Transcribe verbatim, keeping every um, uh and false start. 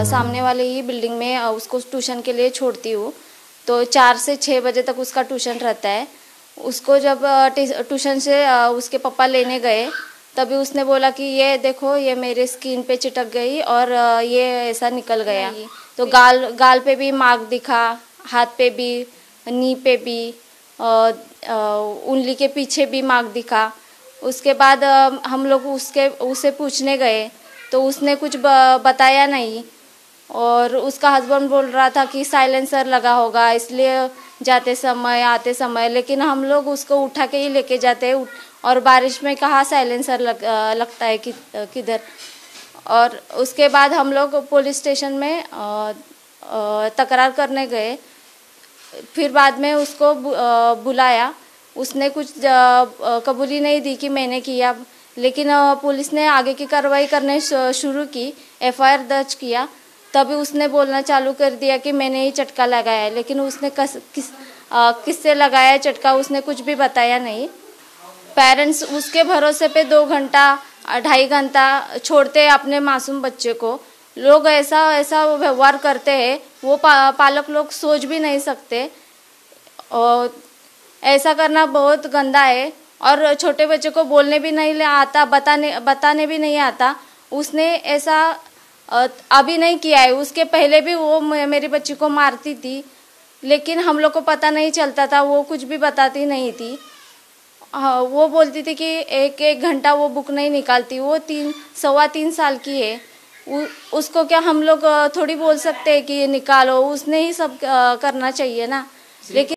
सामने वाले ही बिल्डिंग में उसको ट्यूशन के लिए छोड़ती हूँ। तो चार से छः बजे तक उसका ट्यूशन रहता है। उसको जब ट्यूशन से उसके पापा लेने गए तभी उसने बोला कि ये देखो, ये मेरे स्किन पे चिटक गई और ये ऐसा निकल गया। तो गाल गाल पे भी मार्क दिखा, हाथ पे भी, नी पे भी, उंगली के पीछे भी मार्क दिखा। उसके बाद हम लोग उसके उसे पूछने गए तो उसने कुछ बताया नहीं और उसका हस्बैंड बोल रहा था कि साइलेंसर लगा होगा इसलिए जाते समय आते समय, लेकिन हम लोग उसको उठा के ही लेके जाते हैं और बारिश में कहाँ साइलेंसर लग, लगता है कि किधर। और उसके बाद हम लोग पुलिस स्टेशन में तकरार करने गए। फिर बाद में उसको बुलाया, उसने कुछ कबूली नहीं दी कि मैंने किया, लेकिन पुलिस ने आगे की कार्रवाई करने शुरू की, एफ आई आर दर्ज किया। तभी उसने बोलना चालू कर दिया कि मैंने ही झटका लगाया है, लेकिन उसने कस, किस किससे लगाया झटका उसने कुछ भी बताया नहीं। पेरेंट्स उसके भरोसे पे दो घंटा ढाई घंटा छोड़ते हैं अपने मासूम बच्चे को। लोग ऐसा ऐसा व्यवहार करते हैं, वो पा, पालक लोग सोच भी नहीं सकते। और ऐसा करना बहुत गंदा है और छोटे बच्चे को बोलने भी नहीं आता, बताने बताने भी नहीं आता। उसने ऐसा अभी नहीं किया है, उसके पहले भी वो मेरी बच्ची को मारती थी, लेकिन हम लोग को पता नहीं चलता था, वो कुछ भी बताती नहीं थी। हाँ, वो बोलती थी कि एक एक घंटा वो बुक नहीं निकालती। वो तीन सवा तीन साल की है, उ, उसको क्या हम लोग थोड़ी बोल सकते हैं कि निकालो, उसने ही सब करना चाहिए ना। लेकिन